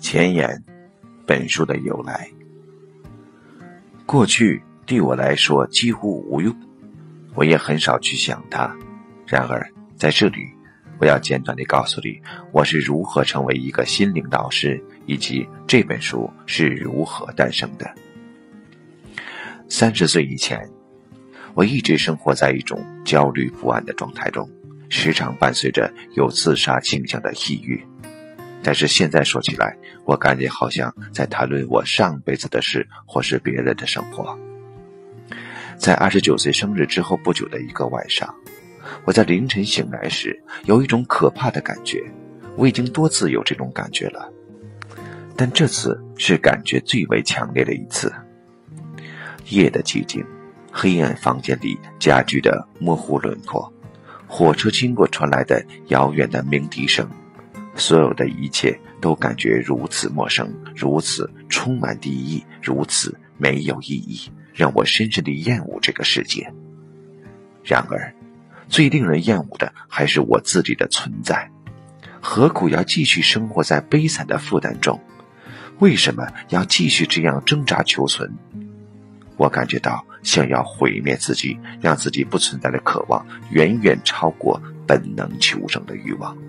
前言，本书的由来。过去对我来说几乎无用，我也很少去想它。然而在这里，我要简短地告诉你，我是如何成为一个心灵导师，以及这本书是如何诞生的。30岁以前，我一直生活在一种焦虑不安的状态中，时常伴随着有自杀倾向的抑郁。但是现在说起来，我感觉好像在谈论我上辈子的事，或是别人的生活。在29岁生日之后不久的一个晚上，我在凌晨醒来时，有一种可怕的感觉。我已经多次有这种感觉了，但这次是感觉最为强烈的一次。夜的寂静，黑暗房间里加剧的模糊轮廓，火车经过传来的遥远的鸣笛声，所有的一切都感觉如此陌生，如此充满敌意，如此没有意义，让我深深地厌恶这个世界。然而最令人厌恶的还是我自己的存在。何苦要继续生活在悲惨的负担中？为什么要继续这样挣扎求存？我感觉到想要毁灭自己，让自己不存在的渴望远远超过本能求生的欲望。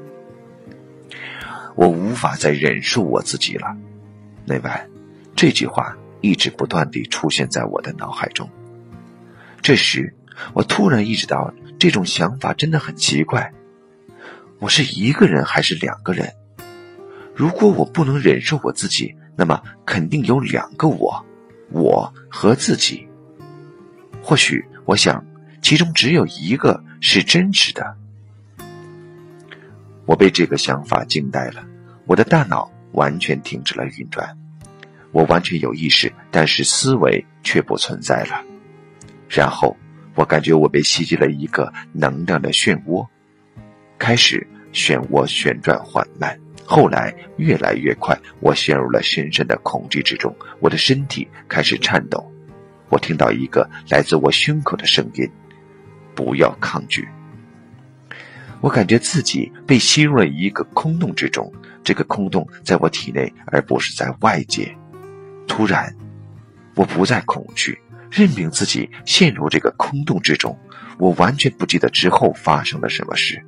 我无法再忍受我自己了。那晚，这句话一直不断地出现在我的脑海中。这时我突然意识到，这种想法真的很奇怪。我是一个人还是两个人？如果我不能忍受我自己，那么肯定有两个我和自己。或许我想，其中只有一个是真实的。我被这个想法惊呆了，我的大脑完全停止了运转。我完全有意识，但是思维却不存在了。然后我感觉我被吸进了一个能量的漩涡，开始漩涡旋转缓慢，后来越来越快，我陷入了深深的恐惧之中，我的身体开始颤抖。我听到一个来自我胸口的声音：不要抗拒。我感觉自己被吸入了一个空洞之中，这个空洞在我体内，而不是在外界。突然，我不再恐惧，任凭自己陷入这个空洞之中。我完全不记得之后发生了什么事。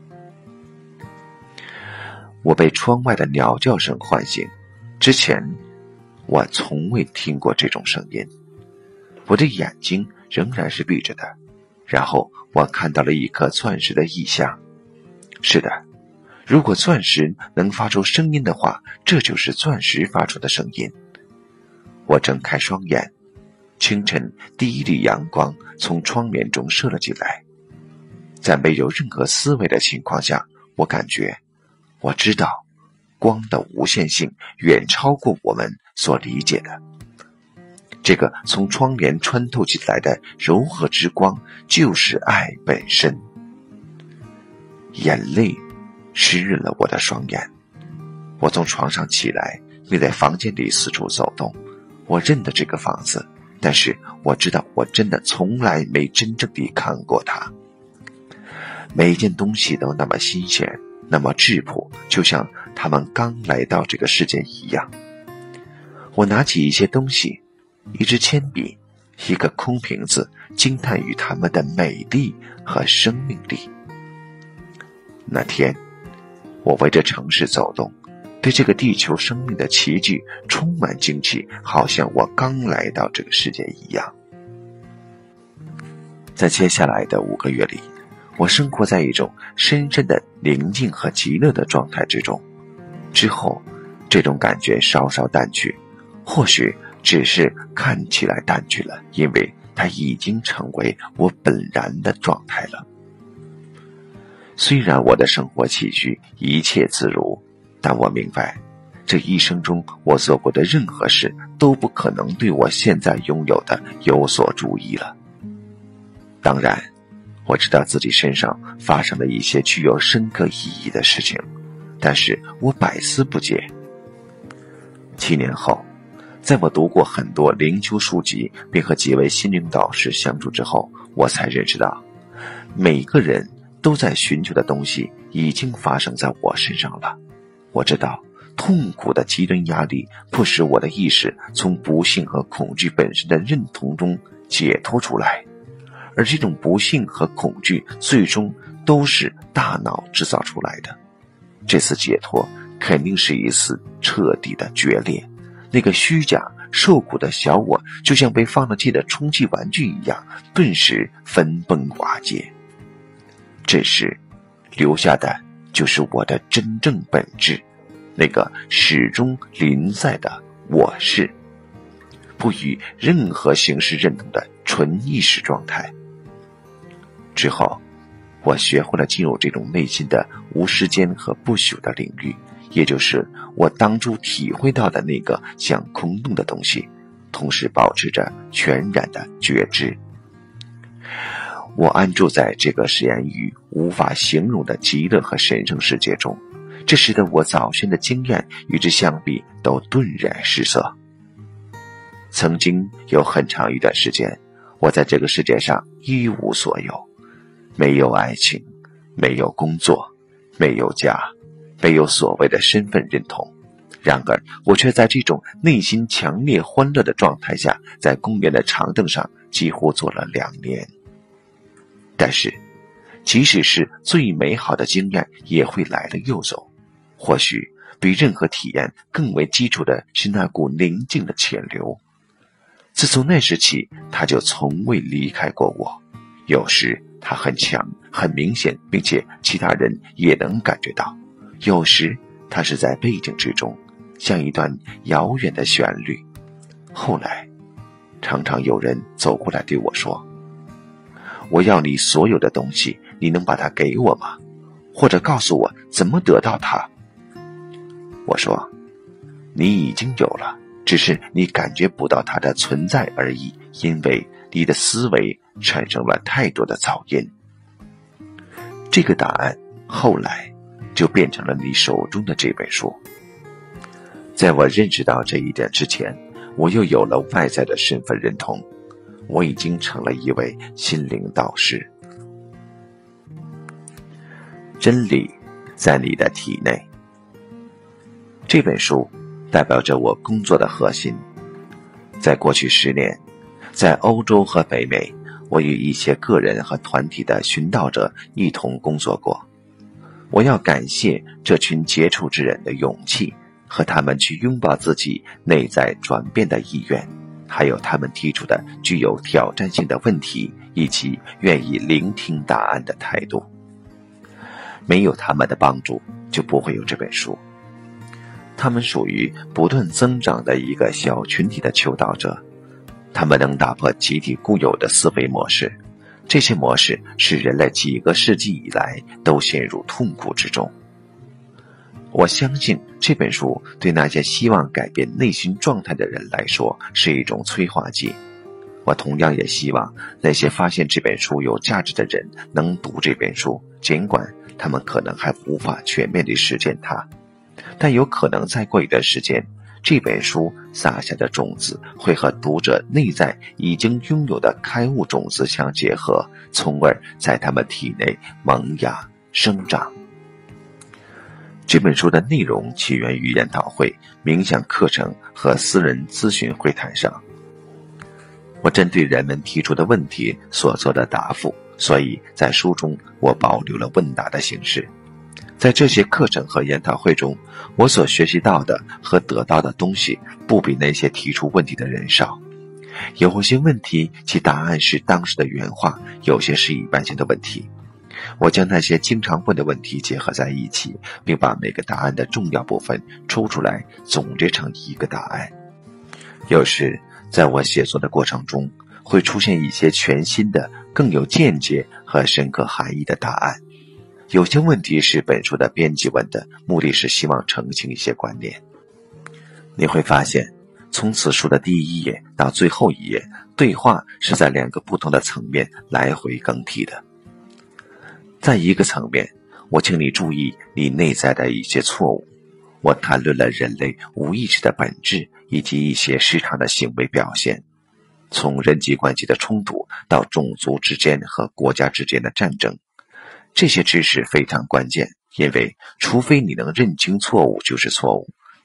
我被窗外的鸟叫声唤醒，之前我从未听过这种声音。我的眼睛仍然是闭着的，然后我看到了一颗钻石的意象。是的，如果钻石能发出声音的话，这就是钻石发出的声音。我睁开双眼，清晨第一缕阳光从窗帘中射了进来。在没有任何思维的情况下，我知道光的无限性远超过我们所理解的。这个从窗帘穿透进来的柔和之光就是爱本身。眼泪湿润了我的双眼。我从床上起来，并在房间里四处走动。我认得这个房子，但是我知道我真的从来没真正地看过它。每一件东西都那么新鲜，那么质朴，就像他们刚来到这个世界一样。我拿起一些东西，一支铅笔，一个空瓶子，惊叹于它们的美丽和生命力。那天，我围着城市走动，对这个地球生命的奇迹充满惊奇，好像我刚来到这个世界一样。在接下来的5个月里，我生活在一种深深的宁静和极乐的状态之中。之后，这种感觉稍稍淡去，或许只是看起来淡去了，因为它已经成为我本然的状态了。虽然我的生活起居一切自如，但我明白，这一生中我做过的任何事都不可能对我现在拥有的有所注意了。当然，我知道自己身上发生了一些具有深刻意义的事情，但是我百思不解。7年后，在我读过很多灵修书籍，并和几位心灵导师相处之后，我才认识到，每个人都在寻求的东西已经发生在我身上了。我知道痛苦的极端压力迫使我的意识从不幸和恐惧本身的认同中解脱出来，而这种不幸和恐惧最终都是大脑制造出来的。这次解脱肯定是一次彻底的决裂，那个虚假受苦的小我就像被放了气的充气玩具一样，顿时分崩瓦解。这时留下的就是我的真正本质，那个始终临在的我是，不与任何形式认同的纯意识状态。之后我学会了进入这种内心的无时间和不朽的领域，也就是我当初体会到的那个像空洞的东西，同时保持着全然的觉知。我安住在这个实验于无法形容的极乐和神圣世界中，这使得我早先的经验与之相比都顿然失色。曾经有很长一段时间，我在这个世界上一无所有，没有爱情，没有工作，没有家，没有所谓的身份认同。然而我却在这种内心强烈欢乐的状态下，在公园的长凳上几乎坐了2年。但是即使是最美好的经验也会来了又走，或许比任何体验更为基础的是那股宁静的潜流。自从那时起，它就从未离开过我，有时它很强很明显，并且其他人也能感觉到，有时它是在背景之中，像一段遥远的旋律。后来常常有人走过来对我说，我要你所有的东西，你能把它给我吗？或者告诉我怎么得到它？我说，你已经有了，只是你感觉不到它的存在而已，因为你的思维产生了太多的噪音。这个答案后来就变成了你手中的这本书。在我认识到这一点之前，我又有了外在的身份认同，我已经成了一位心灵导师。真理在你的体内。这本书代表着我工作的核心。在过去10年，在欧洲和北美，我与一些个人和团体的寻道者一同工作过。我要感谢这群杰出之人的勇气和他们去拥抱自己内在转变的意愿，还有他们提出的具有挑战性的问题，以及愿意聆听答案的态度。没有他们的帮助，就不会有这本书。他们属于不断增长的一个小群体的求道者，他们能打破集体固有的思维模式，这些模式使人类几个世纪以来都陷入痛苦之中。我相信这本书对那些希望改变内心状态的人来说是一种催化剂。我同样也希望那些发现这本书有价值的人能读这本书，尽管他们可能还无法全面地实践它，但有可能再过一段时间，这本书撒下的种子会和读者内在已经拥有的开悟种子相结合，从而在他们体内萌芽生长。这本书的内容起源于研讨会、冥想课程和私人咨询会谈上。我针对人们提出的问题所做的答复，所以在书中我保留了问答的形式。在这些课程和研讨会中，我所学习到的和得到的东西不比那些提出问题的人少。有些问题其答案是当时的原话，有些是一般性的问题。我将那些经常问的问题结合在一起，并把每个答案的重要部分抽出来总结成一个答案。有时在我写作的过程中，会出现一些全新的、更有见解和深刻含义的答案。有些问题是本书的编辑问的，目的是希望澄清一些观念。你会发现，从此书的第1页到最后1页，对话是在2个不同的层面来回更替的。在一个层面，我请你注意你内在的一些错误。我谈论了人类无意识的本质以及一些时常的行为表现，从人际关系的冲突到种族之间和国家之间的战争。这些知识非常关键，因为除非你能认清错误就是错误，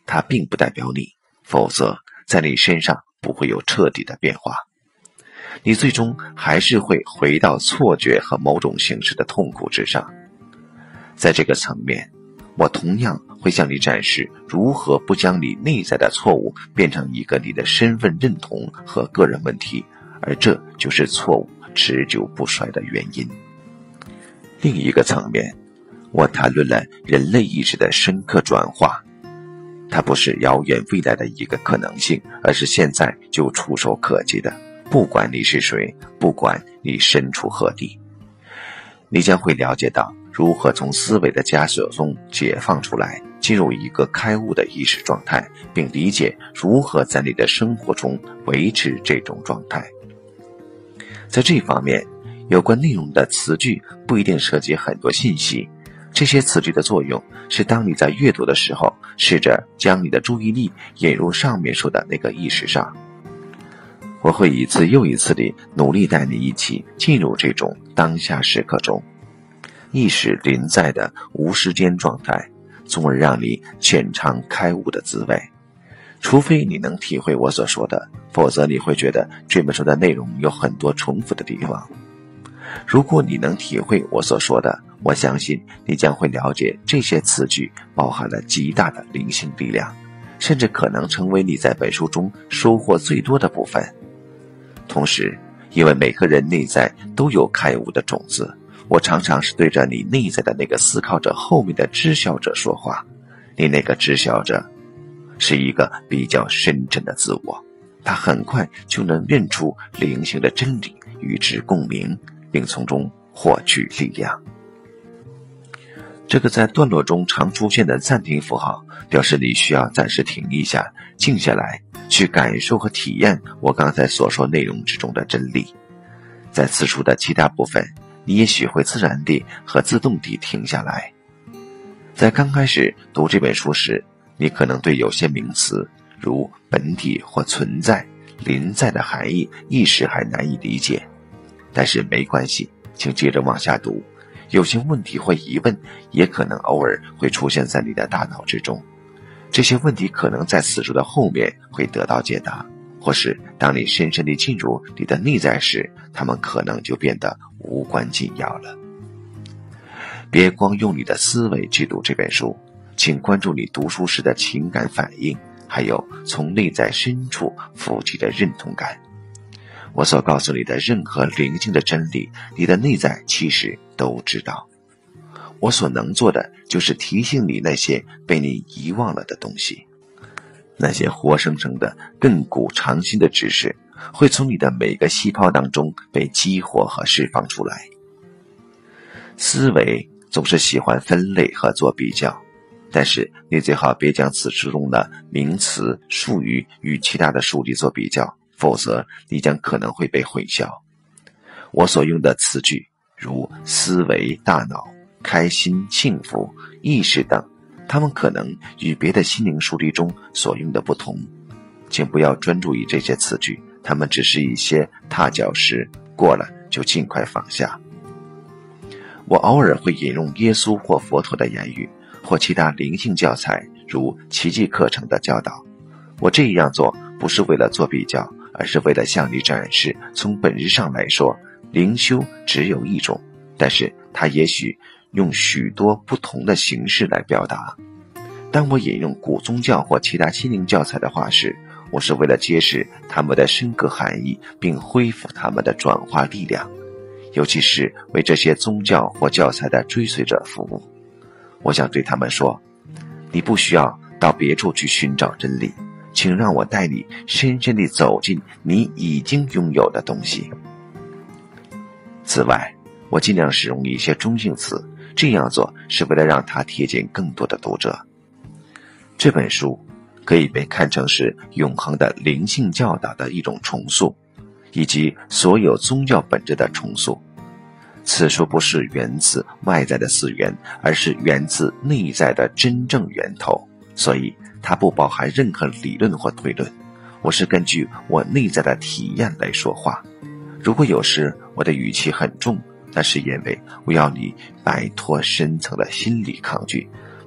它并不代表你，否则在你身上不会有彻底的变化。你最终还是会回到错觉和某种形式的痛苦之上。在这个层面，我同样会向你展示如何不将你内在的错误变成一个你的身份认同和个人问题，而这就是错误持久不衰的原因。另一个层面，我谈论了人类意识的深刻转化，它不是遥远未来的一个可能性，而是现在就触手可及的。不管你是谁，不管你身处何地，你将会了解到如何从思维的枷锁中解放出来，进入一个开悟的意识状态，并理解如何在你的生活中维持这种状态。在这方面，有关内容的词句不一定涉及很多信息，这些词句的作用是当你在阅读的时候，试着将你的注意力引入上面说的那个意识上。我会一次又一次地努力带你一起进入这种当下时刻中，意识临在的无时间状态，从而让你浅尝开悟的滋味。除非你能体会我所说的，否则你会觉得这本书的内容有很多重复的地方。如果你能体会我所说的，我相信你将会了解这些词句包含了极大的灵性力量，甚至可能成为你在本书中收获最多的部分。同时，因为每个人内在都有开悟的种子，我常常是对着你内在的那个思考者后面的知晓者说话。你那个知晓者是一个比较深沉的自我，他很快就能认出灵性的真理，与之共鸣，并从中获取力量。这个在段落中常出现的暂停符号，表示你需要暂时停一下，静下来，去感受和体验我刚才所说内容之中的真理。在此书的其他部分，你也许会自然地和自动地停下来。在刚开始读这本书时，你可能对有些名词，如本体或存在、临在的含义一时还难以理解。但是没关系，请接着往下读。有些问题或疑问也可能偶尔会出现在你的大脑之中，这些问题可能在此书的后面会得到解答，或是当你深深地进入你的内在时，它们可能就变得无关紧要了。别光用你的思维记录这本书，请关注你读书时的情感反应，还有从内在深处浮起的认同感。我所告诉你的任何灵性的真理，你的内在其实都知道。我所能做的就是提醒你那些被你遗忘了的东西，那些活生生的亘古长新的知识会从你的每个细胞当中被激活和释放出来。思维总是喜欢分类和做比较，但是你最好别将此书中的名词术语与其他的书籍做比较，否则你将可能会被混淆。我所用的词句如思维、大脑、开心、幸福、意识等，它们可能与别的心灵书籍中所用的不同。请不要专注于这些词句，它们只是一些踏脚石，过了就尽快放下。我偶尔会引用耶稣或佛陀的言语，或其他灵性教材，如奇迹课程的教导。我这样做不是为了做比较，而是为了向你展示，从本质上来说，灵修只有一种，但是它也许用许多不同的形式来表达。当我引用古宗教或其他心灵教材的话时，我是为了揭示它们的深刻含义，并恢复它们的转化力量，尤其是为这些宗教或教材的追随者服务。我想对他们说，你不需要到别处去寻找真理，请让我带你深深地走进你已经拥有的东西。此外，我尽量使用一些中性词，这样做是为了让它贴近更多的读者。这本书可以被看成是永恒的灵性教导的一种重塑，以及所有宗教本质的重塑。此书不是源自外在的思源，而是源自内在的真正源头，所以它不包含任何理论或推论。我是根据我内在的体验来说话。如果有时我的语气很重，那是因为我要你摆脱深层的心理抗拒，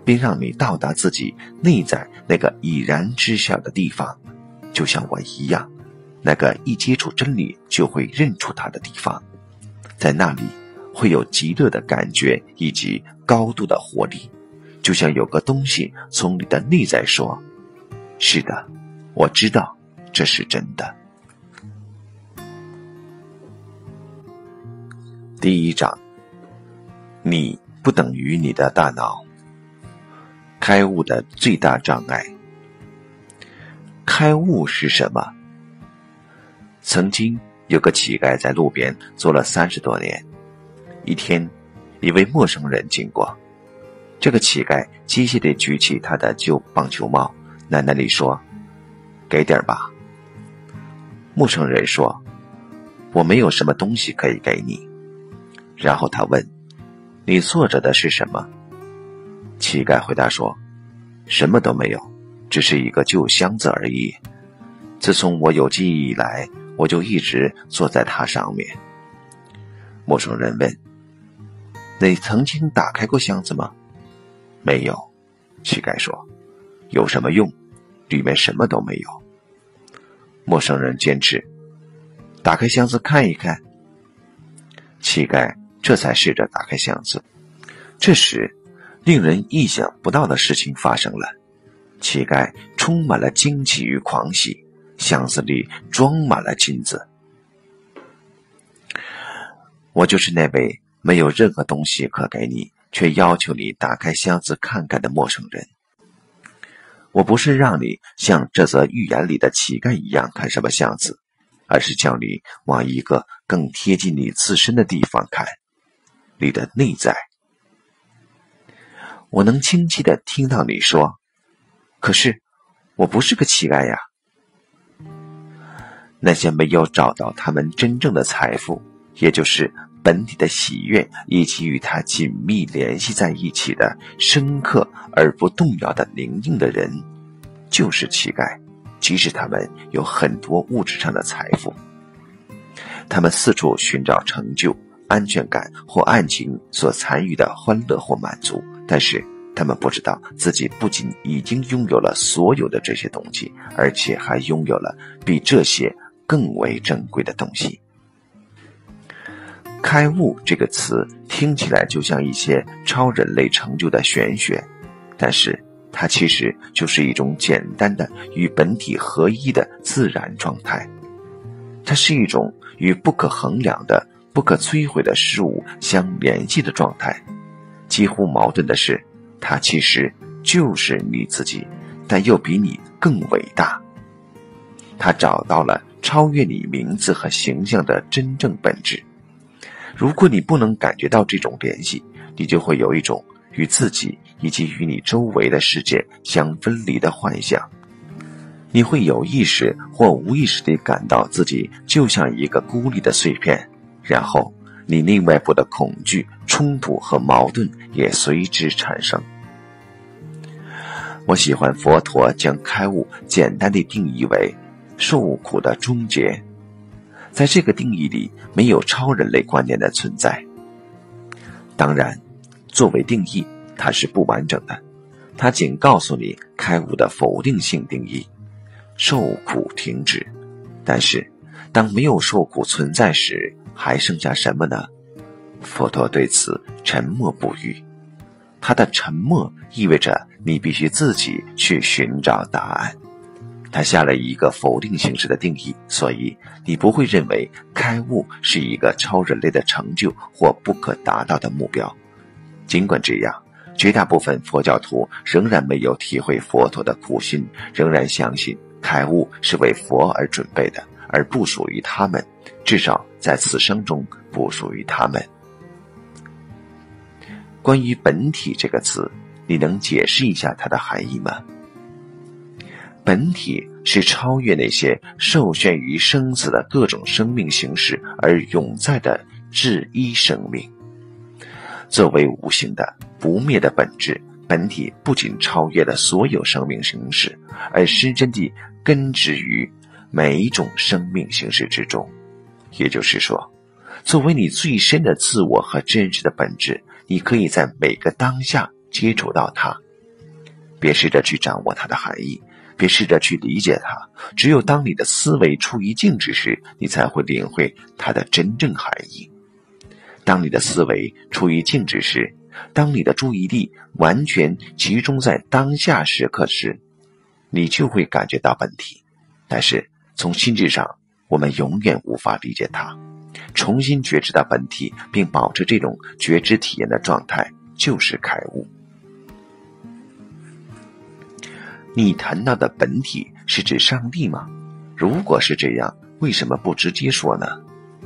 并让你到达自己内在那个已然知晓的地方，就像我一样，那个一接触真理就会认出它的地方。在那里会有极乐的感觉以及高度的活力，就像有个东西从你的内在说，是的，我知道这是真的。第1章，你不等于你的大脑。开悟的最大障碍。开悟是什么？曾经有个乞丐在路边坐了30多年。一天，一位陌生人经过，这个乞丐机械地举起他的旧棒球帽，喃喃地说：“给点吧。”陌生人说：“我没有什么东西可以给你。”然后他问：“你坐着的是什么？”乞丐回答说：“什么都没有，只是一个旧箱子而已。自从我有记忆以来，我就一直坐在它上面。”陌生人问：“你曾经打开过箱子吗？”“没有。”乞丐说。“有什么用？里面什么都没有。”陌生人坚持：“打开箱子看一看。”乞丐这才试着打开箱子。这时令人意想不到的事情发生了，乞丐充满了惊奇与狂喜，箱子里装满了金子。我就是那位没有任何东西可给你，却要求你打开箱子看看的陌生人。我不是让你像这则寓言里的乞丐一样看什么箱子，而是叫你往一个更贴近你自身的地方看，你的内在。我能清晰地听到你说：“可是我不是个乞丐呀。”那些没有找到他们真正的财富，也就是本体的喜悦以及与它紧密联系在一起的深刻而不动摇的宁静的人，就是乞丐，即使他们有很多物质上的财富。他们四处寻找成就、安全感或爱情所参与的欢乐或满足，但是他们不知道自己不仅已经拥有了所有的这些东西，而且还拥有了比这些更为珍贵的东西。开悟这个词听起来就像一些超人类成就的玄学，但是它其实就是一种简单的与本体合一的自然状态。它是一种与不可衡量的、不可摧毁的事物相联系的状态。几乎矛盾的是，它其实就是你自己，但又比你更伟大。它找到了超越你名字和形象的真正本质。如果你不能感觉到这种联系，你就会有一种与自己以及与你周围的世界相分离的幻想。你会有意识或无意识地感到自己就像一个孤立的碎片，然后你内外部的恐惧、冲突和矛盾也随之产生。我喜欢佛陀将开悟简单地定义为受苦的终结。在这个定义里，没有超人类观念的存在。当然，作为定义，它是不完整的，它仅告诉你开悟的否定性定义：受苦停止。但是当没有受苦存在时，还剩下什么呢？佛陀对此沉默不语。他的沉默意味着你必须自己去寻找答案。他下了一个否定形式的定义，所以你不会认为开悟是一个超人类的成就或不可达到的目标。尽管这样，绝大部分佛教徒仍然没有体会佛陀的苦心，仍然相信开悟是为佛而准备的，而不属于他们，至少在此生中不属于他们。关于本体这个词，你能解释一下它的含义吗？本体是超越那些受限于生死的各种生命形式而永在的至一生命。作为无形的不灭的本质，本体不仅超越了所有生命形式，而深深地根植于每一种生命形式之中。也就是说，作为你最深的自我和真实的本质，你可以在每个当下接触到它， 别试着去掌握它的含义，别试着去理解它。只有当你的思维处于静止时，你才会领会它的真正含义。当你的思维处于静止时，当你的注意力完全集中在当下时刻时，你就会感觉到本体。但是从心智上，我们永远无法理解它。重新觉知到本体，并保持这种觉知体验的状态，就是开悟。你谈到的本体是指上帝吗？如果是这样，为什么不直接说呢？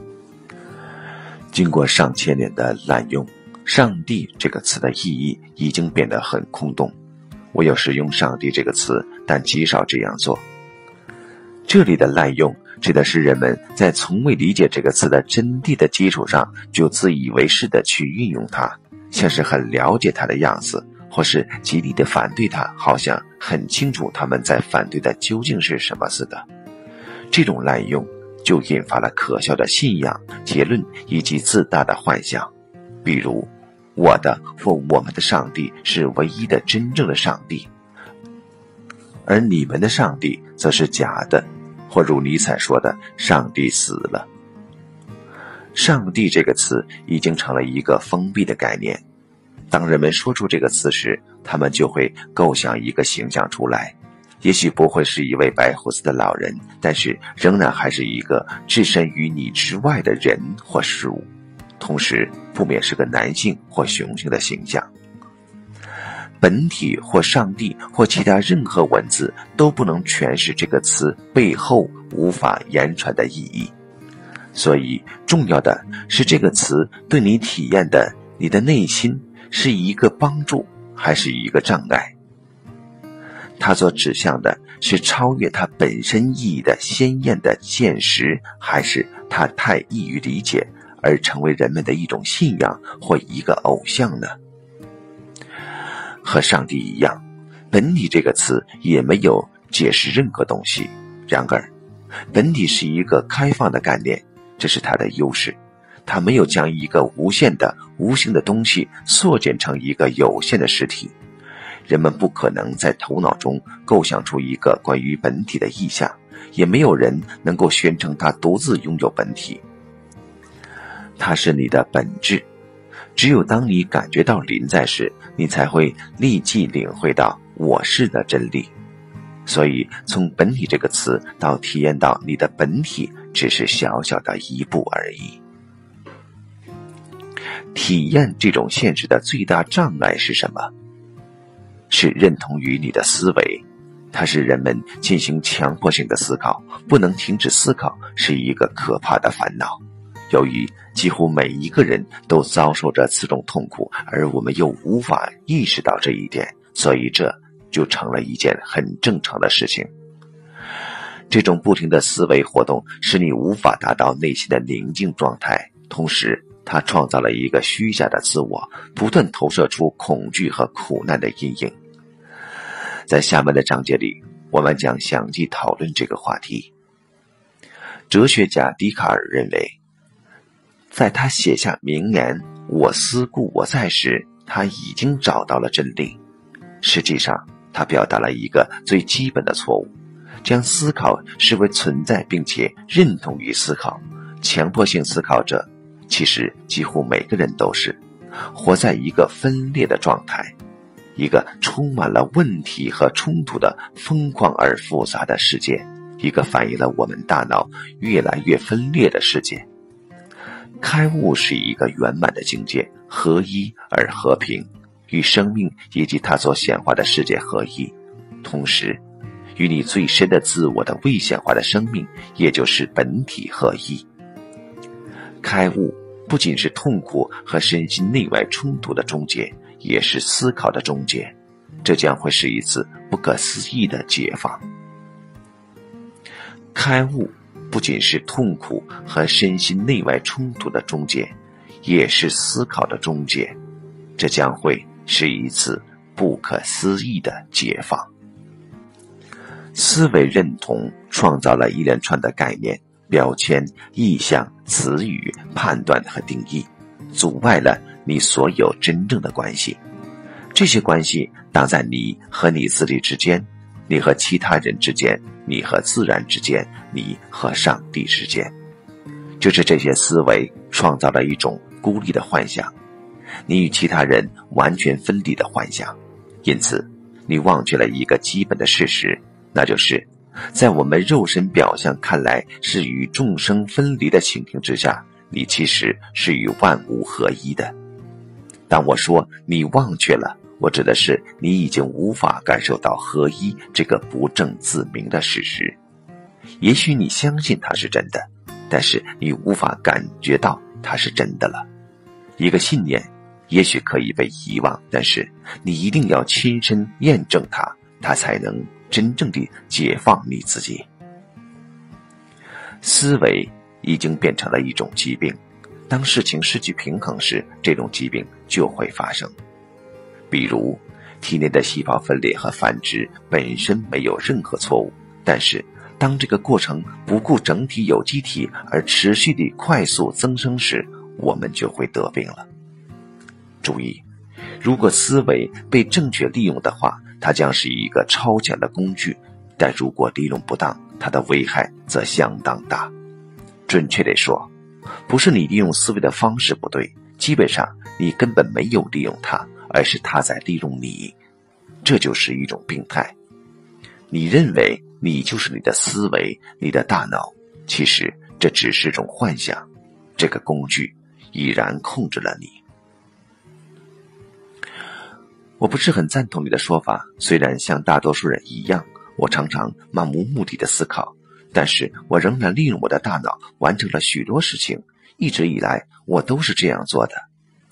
经过上千年的滥用，上帝这个词的意义已经变得很空洞。我有时用上帝这个词，但极少这样做。这里的滥用指的是人们在从未理解这个词的真谛的基础上，就自以为是地去运用它，像是很了解它的样子，或是极力地反对它，好像很清楚他们在反对的究竟是什么似的。这种滥用就引发了可笑的信仰、结论以及自大的幻想，比如我的或我们的上帝是唯一的真正的上帝，而你们的上帝则是假的，或如尼采说的，上帝死了。上帝这个词已经成了一个封闭的概念，当人们说出这个词时，他们就会构想一个形象出来，也许不会是一位白胡子的老人，但是仍然还是一个置身于你之外的人或事物，同时不免是个男性或雄性的形象。本体或上帝或其他任何文字都不能诠释这个词背后无法言传的意义。所以重要的是这个词对你体验的你的内心是一个帮助还是一个障碍。它所指向的是超越它本身意义的鲜艳的现实，还是它太易于理解而成为人们的一种信仰或一个偶像呢？和上帝一样，本体这个词也没有解释任何东西。然而，本体是一个开放的概念，这是它的优势。它没有将一个无限的、无形的东西缩减成一个有限的实体。人们不可能在头脑中构想出一个关于本体的意象，也没有人能够宣称他独自拥有本体。它是你的本质。只有当你感觉到临在时，你才会立即领会到我是的真理。所以从本体这个词到体验到你的本体，只是小小的一步而已。体验这种现实的最大障碍是什么？是认同于你的思维，它使人们进行强迫性的思考，不能停止思考是一个可怕的烦恼。由于几乎每一个人都遭受着此种痛苦，而我们又无法意识到这一点，所以这就成了一件很正常的事情。这种不停的思维活动使你无法达到内心的宁静状态，同时它创造了一个虚假的自我，不断投射出恐惧和苦难的阴影。在下面的章节里，我们将详细讨论这个话题。哲学家笛卡尔认为，在他写下名言“我思故我在”时，他已经找到了真理。实际上，他表达了一个最基本的错误，将思考视为存在并且认同于思考。强迫性思考者，其实几乎每个人都是活在一个分裂的状态，一个充满了问题和冲突的疯狂而复杂的世界，一个反映了我们大脑越来越分裂的世界。开悟是一个圆满的境界，合一而和平，与生命以及它所显化的世界合一，同时与你最深的自我的未显化的生命，也就是本体合一。开悟不仅是痛苦和身心内外冲突的终结，也是思考的终结，这将会是一次不可思议的解放。开悟不仅是痛苦和身心内外冲突的终结，也是思考的终结，这将会是一次不可思议的解放。思维认同创造了一连串的概念、标签、意象、词语、判断和定义，阻碍了你所有真正的关系。 这些关系当在你和你自己之间，你和其他人之间，你和自然之间，你和上帝之间。就是这些思维创造了一种孤立的幻想，你与其他人完全分离的幻想。因此你忘却了一个基本的事实，那就是在我们肉身表象看来是与众生分离的情形之下，你其实是与万物合一的。当我说你忘却了，我指的是你已经无法感受到合一这个不证自明的事实。也许你相信它是真的，但是你无法感觉到它是真的了。一个信念也许可以被遗忘，但是你一定要亲身验证它，它才能真正地解放你自己。思维已经变成了一种疾病，当事情失去平衡时，这种疾病就会发生。比如体内的细胞分裂和繁殖本身没有任何错误，但是当这个过程不顾整体有机体而持续地快速增生时，我们就会得病了。注意，如果思维被正确利用的话，它将是一个超强的工具，但如果利用不当，它的危害则相当大。准确地说，不是你利用思维的方式不对，基本上你根本没有利用它，而是它在利用你。这就是一种病态。你认为你就是你的思维，你的大脑，其实这只是种幻想，这个工具已然控制了你。我不是很赞同你的说法，虽然像大多数人一样，我常常漫无目的的思考，但是我仍然利用我的大脑完成了许多事情，一直以来我都是这样做的。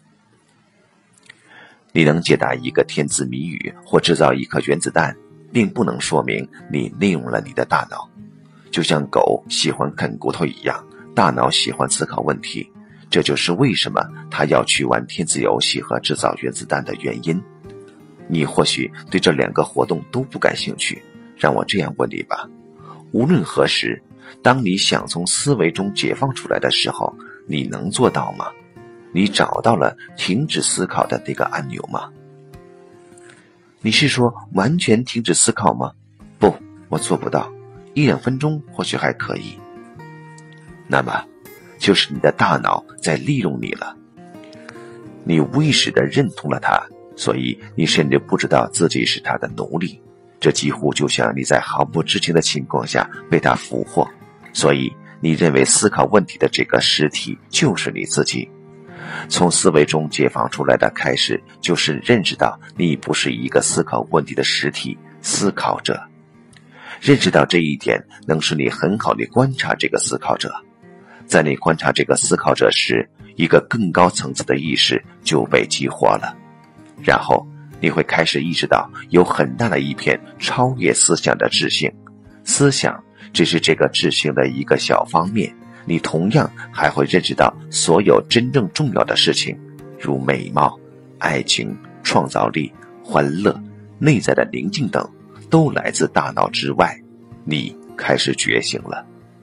你能解答一个天字谜语或制造一颗原子弹，并不能说明你利用了你的大脑。就像狗喜欢啃骨头一样，大脑喜欢思考问题，这就是为什么它要去玩天字游戏和制造原子弹的原因。你或许对这两个活动都不感兴趣，让我这样问你吧，无论何时，当你想从思维中解放出来的时候，你能做到吗？你找到了停止思考的那个按钮吗？你是说完全停止思考吗？不，我做不到，1-2分钟或许还可以。那么就是你的大脑在利用你了，你无意识地认同了它，所以你甚至不知道自己是它的奴隶。这几乎就像你在毫不知情的情况下被它俘获，所以你认为思考问题的这个实体就是你自己。从思维中解放出来的开始，就是认识到你不是一个思考问题的实体，思考者。认识到这一点，能使你很好地观察这个思考者。在你观察这个思考者时，一个更高层次的意识就被激活了，然后你会开始意识到有很大的一片超越思想的智性，思想只是这个智性的一个小方面，你同样还会认识到所有真正重要的事情，如美貌、爱情、创造力、欢乐、内在的宁静等，都来自大脑之外。你开始觉醒了。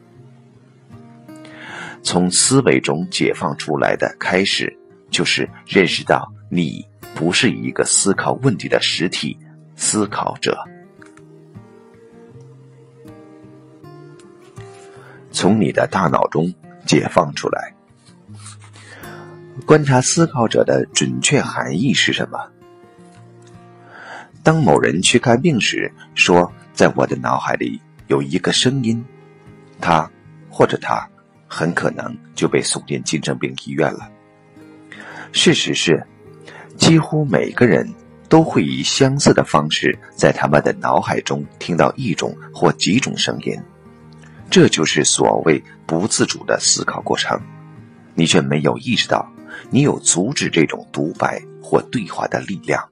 从思维中解放出来的开始，就是认识到你不是一个思考问题的实体，思考者。从你的大脑中解放出来。观察思考者的准确含义是什么？当某人去看病时说，在我的脑海里有一个声音，他或者他很可能就被送进精神病医院了。事实是，几乎每个人都会以相似的方式在他们的脑海中听到一种或几种声音，这就是所谓不自主的思考过程。你却没有意识到，你有阻止这种独白或对话的力量。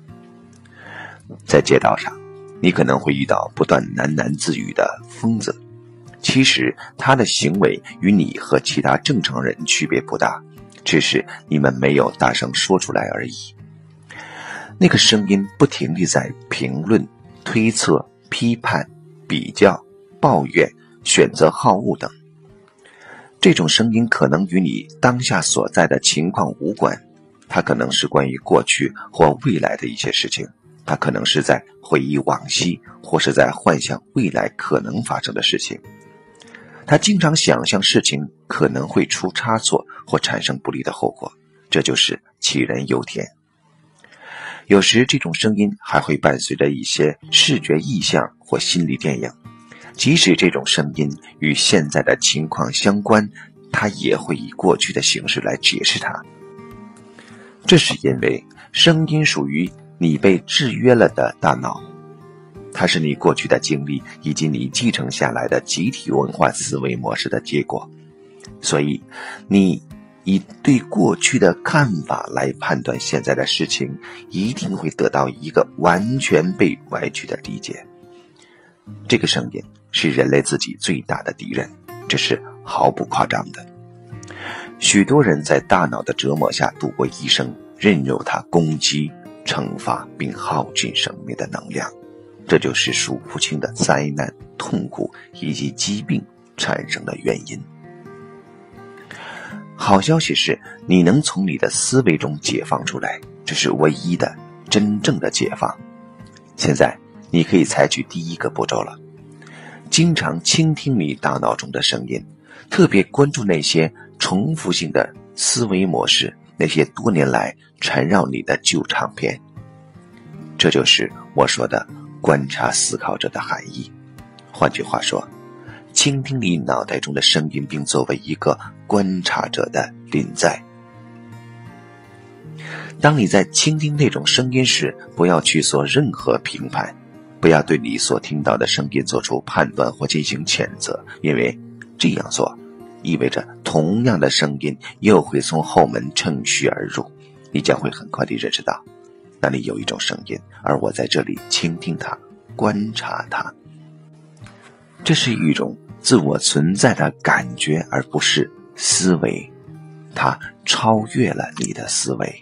在街道上，你可能会遇到不断喃喃自语的疯子，其实他的行为与你和其他正常人区别不大，只是你们没有大声说出来而已。那个声音不停地在评论、推测、批判、比较、抱怨、选择好恶等。这种声音可能与你当下所在的情况无关， 它可能是关于过去或未来的一些事情，它可能是在回忆往昔，或是在幻想未来可能发生的事情。他经常想象事情可能会出差错或产生不利的后果，这就是杞人忧天。有时这种声音还会伴随着一些视觉意象或心理电影，即使这种声音与现在的情况相关，它也会以过去的形式来解释它。这是因为声音属于你被制约了的大脑，它是你过去的经历以及你继承下来的集体文化思维模式的结果，所以你以对过去的看法来判断现在的事情，一定会得到一个完全被歪曲的理解。这个声音是人类自己最大的敌人，这是毫不夸张的。许多人在大脑的折磨下度过一生，任由它攻击、惩罚并耗尽生命的能量，这就是数不清的灾难、痛苦以及疾病产生的原因。好消息是，你能从你的思维中解放出来，这是唯一的、真正的解放。现在你可以采取第一个步骤了，经常倾听你大脑中的声音，特别关注那些重复性的思维模式，那些多年来缠绕你的旧唱片。这就是我说的观察思考者的含义。换句话说，倾听你脑袋中的声音，并作为一个观察者的临在。当你在倾听那种声音时，不要去做任何评判，不要对你所听到的声音做出判断或进行谴责，因为这样做意味着同样的声音又会从后门趁虚而入。你将会很快地认识到，那里有一种声音，而我在这里倾听它，观察它。这是一种自我存在的感觉，而不是思维，它超越了你的思维。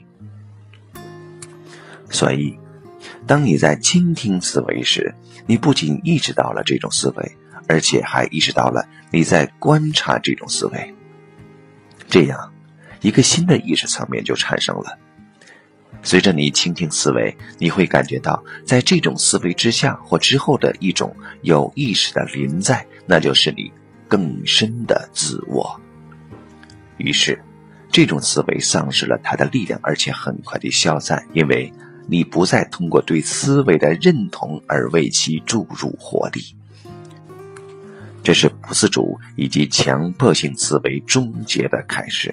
所以当你在倾听思维时，你不仅意识到了这种思维，而且还意识到了你在观察这种思维。这样一个新的意识层面就产生了。随着你倾听思维，你会感觉到在这种思维之下或之后的一种有意识的临在，那就是你更深的自我。于是这种思维丧失了它的力量，而且很快地消散，因为你不再通过对思维的认同而为其注入活力。这是不自主以及强迫性思维终结的开始。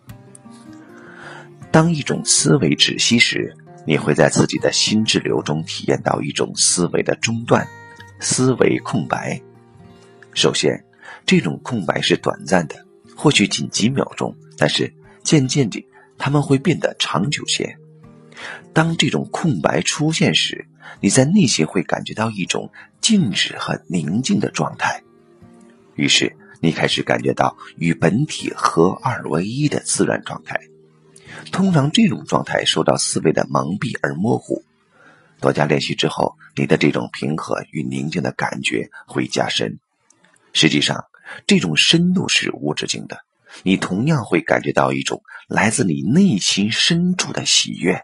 当一种思维止息时，你会在自己的心智流中体验到一种思维的中断，思维空白。首先，这种空白是短暂的，或许仅几秒钟，但是渐渐地它们会变得长久些。当这种空白出现时，你在内心会感觉到一种静止和宁静的状态，于是你开始感觉到与本体合二为一的自然状态。通常这种状态受到思维的蒙蔽而模糊，多加练习之后，你的这种平和与宁静的感觉会加深。实际上，这种深度是无止境的，你同样会感觉到一种来自你内心深处的喜悦。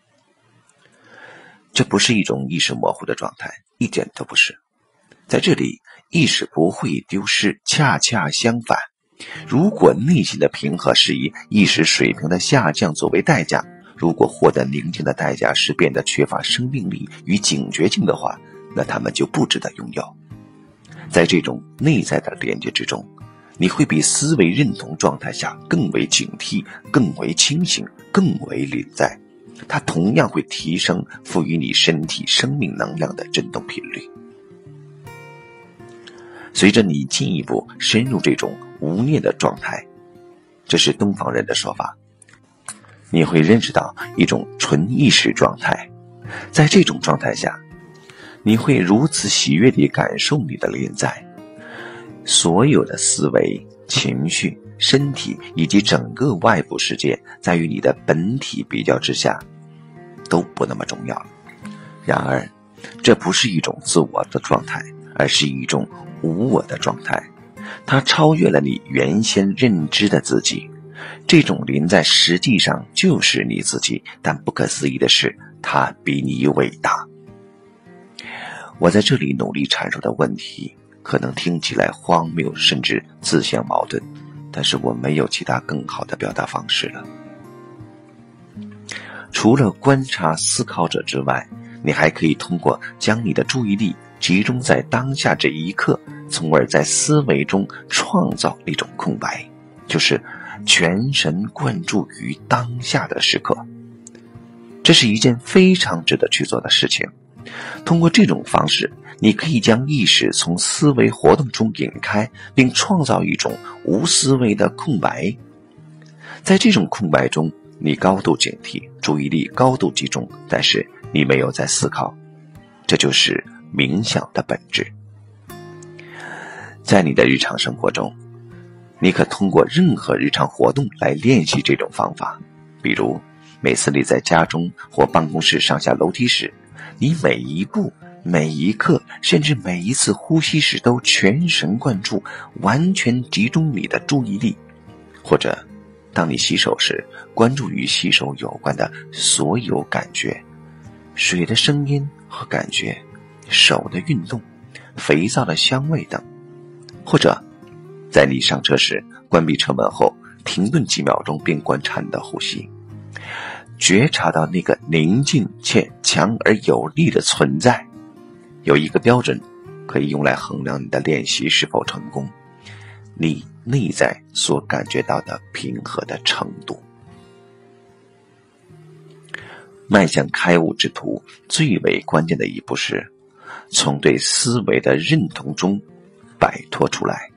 这不是一种意识模糊的状态，一点都不是。在这里，意识不会丢失，恰恰相反。如果内心的平和是以意识水平的下降作为代价，如果获得宁静的代价是变得缺乏生命力与警觉性的话，那他们就不值得拥有。在这种内在的连接之中，你会比思维认同状态下更为警惕，更为清醒，更为临在。它同样会提升赋予你身体生命能量的振动频率。随着你进一步深入这种无念的状态，这是东方人的说法，你会认识到一种纯意识状态。在这种状态下，你会如此喜悦地感受你的临在，所有的思维、情绪、身体以及整个外部世界在与你的本体比较之下都不那么重要了。然而这不是一种自我的状态，而是一种无我的状态，它超越了你原先认知的自己， 这种临在实际上就是你自己，但不可思议的是，它比你伟大。我在这里努力阐述的问题，可能听起来荒谬，甚至自相矛盾，但是我没有其他更好的表达方式了。除了观察思考者之外，你还可以通过将你的注意力集中在当下这一刻，从而在思维中创造一种空白，就是全神贯注于当下的时刻。这是一件非常值得去做的事情。通过这种方式，你可以将意识从思维活动中引开，并创造一种无思维的空白。在这种空白中，你高度警惕，注意力高度集中，但是你没有在思考。这就是冥想的本质。在你的日常生活中，你可通过任何日常活动来练习这种方法。比如，每次你在家中或办公室上下楼梯时，你每一步、每一刻，甚至每一次呼吸时都全神贯注，完全集中你的注意力。或者当你洗手时，关注于洗手有关的所有感觉，水的声音和感觉，手的运动，肥皂的香味等。或者在你上车时，关闭车门后停顿几秒钟，并观察你的呼吸，觉察到那个宁静且强而有力的存在。有一个标准可以用来衡量你的练习是否成功，你内在所感觉到的平和的程度。迈向开悟之途最为关键的一步是从对思维的认同中摆脱出来。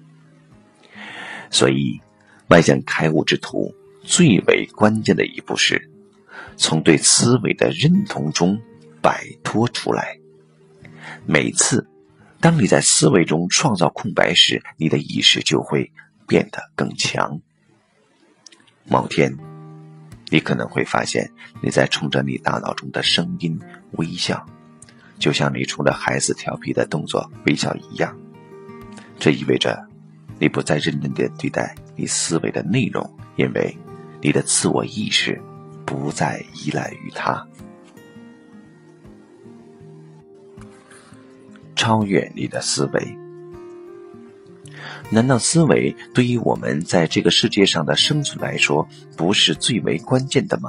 所以迈向开悟之途最为关键的一步是从对思维的认同中摆脱出来。每次当你在思维中创造空白时，你的意识就会变得更强。某天你可能会发现你在冲着你大脑中的声音微笑，就像你冲着孩子调皮的动作微笑一样。这意味着你不再认真地对待你思维的内容，因为你的自我意识不再依赖于它。超越你的思维。难道思维对于我们在这个世界上的生存来说不是最为关键的吗？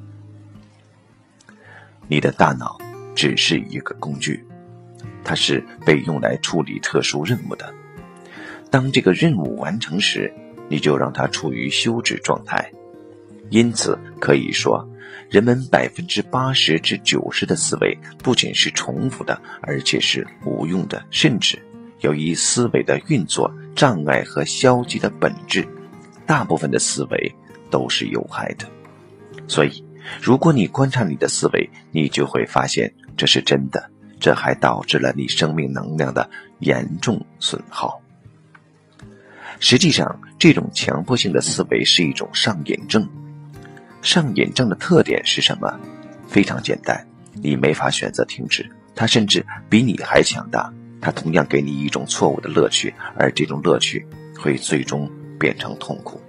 你的大脑只是一个工具，它是被用来处理特殊任务的。当这个任务完成时，你就让它处于休止状态。因此可以说，人们80%至90%的思维不仅是重复的，而且是无用的，甚至由于思维的运作障碍和消极的本质，大部分的思维都是有害的。所以如果你观察你的思维，你就会发现这是真的，这还导致了你生命能量的严重损耗。实际上，这种强迫性的思维是一种上瘾症。上瘾症的特点是什么？非常简单，你没法选择停止，它甚至比你还强大。它同样给你一种错误的乐趣，而这种乐趣会最终变成痛苦。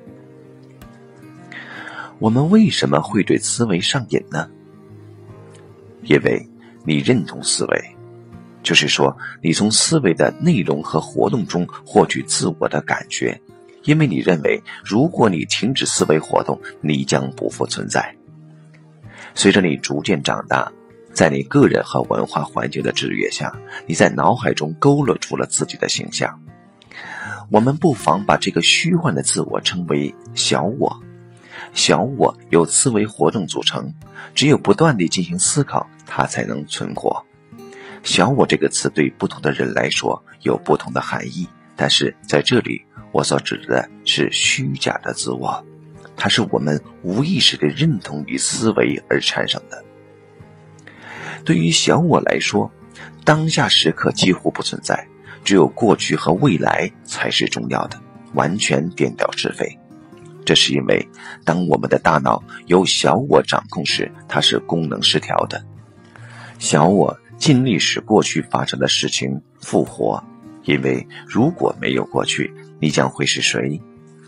我们为什么会对思维上瘾呢？因为你认同思维，就是说你从思维的内容和活动中获取自我的感觉，因为你认为如果你停止思维活动，你将不复存在。随着你逐渐长大，在你个人和文化环境的制约下，你在脑海中勾勒出了自己的形象。我们不妨把这个虚幻的自我称为小我。小我由思维活动组成，只有不断地进行思考，它才能存活。小我这个词对不同的人来说有不同的含义，但是在这里我所指的是虚假的自我，它是我们无意识的认同与思维而产生的。对于小我来说，当下时刻几乎不存在，只有过去和未来才是重要的，完全颠倒是非。这是因为当我们的大脑由小我掌控时，它是功能失调的。小我尽力使过去发生的事情复活，因为如果没有过去，你将会是谁？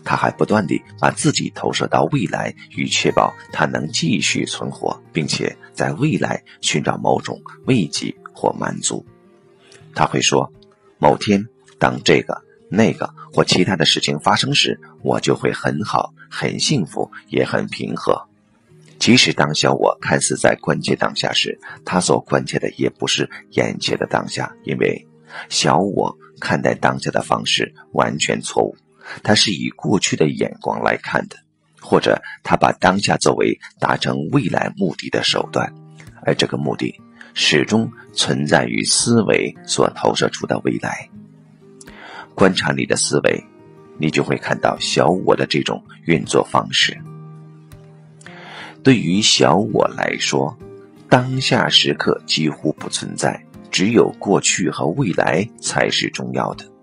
他还不断地把自己投射到未来，以确保他能继续存活，并且在未来寻找某种慰藉或满足。他会说，某天当这个那个或其他的事情发生时，我就会很好，很幸福，也很平和。即使当小我看似在关切当下时，他所关切的也不是眼前的当下，因为小我看待当下的方式完全错误，他是以过去的眼光来看的，或者他把当下作为达成未来目的的手段，而这个目的始终存在于思维所投射出的未来。观察你的思维，你就会看到小我的这种运作方式。对于小我来说，当下时刻几乎不存在，只有过去和未来才是重要的。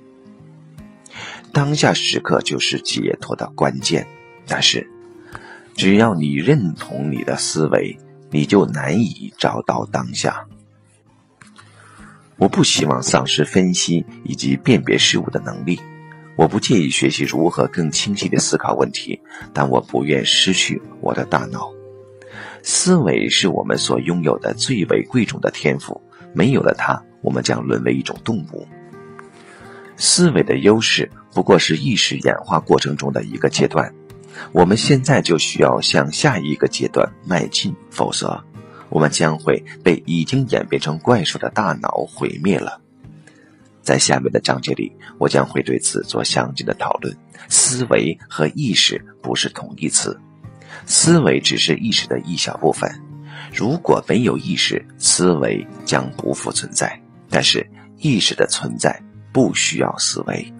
当下时刻就是解脱的关键，但是只要你认同你的思维，你就难以找到当下。我不希望丧失分析以及辨别事物的能力，我不介意学习如何更清晰地思考问题，但我不愿失去我的大脑。思维是我们所拥有的最为贵重的天赋，没有了它，我们将沦为一种动物。思维的优势不过是意识演化过程中的一个阶段，我们现在就需要向下一个阶段迈进，否则我们将会被已经演变成怪兽的大脑毁灭了。在下面的章节里，我将会对此做详尽的讨论。思维和意识不是同义词，思维只是意识的一小部分。如果没有意识，思维将不复存在，但是意识的存在不需要思维。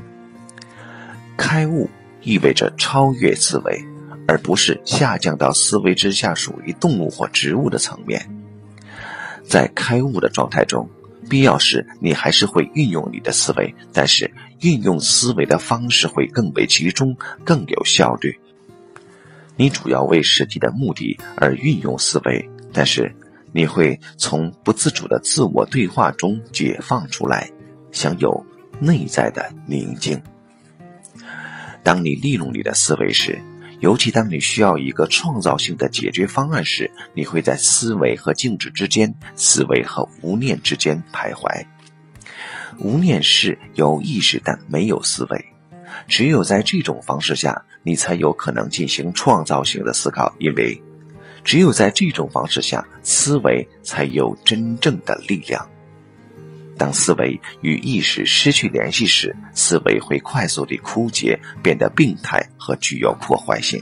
开悟意味着超越思维，而不是下降到思维之下属于动物或植物的层面。在开悟的状态中，必要时你还是会运用你的思维，但是运用思维的方式会更为集中，更有效率。你主要为实际的目的而运用思维，但是你会从不自主的自我对话中解放出来，享有内在的宁静。当你利用你的思维时，尤其当你需要一个创造性的解决方案时，你会在思维和静止之间，思维和无念之间徘徊。无念是有意识但没有思维，只有在这种方式下，你才有可能进行创造性的思考，因为只有在这种方式下，思维才有真正的力量。当思维与意识失去联系时，思维会快速地枯竭，变得病态和具有破坏性。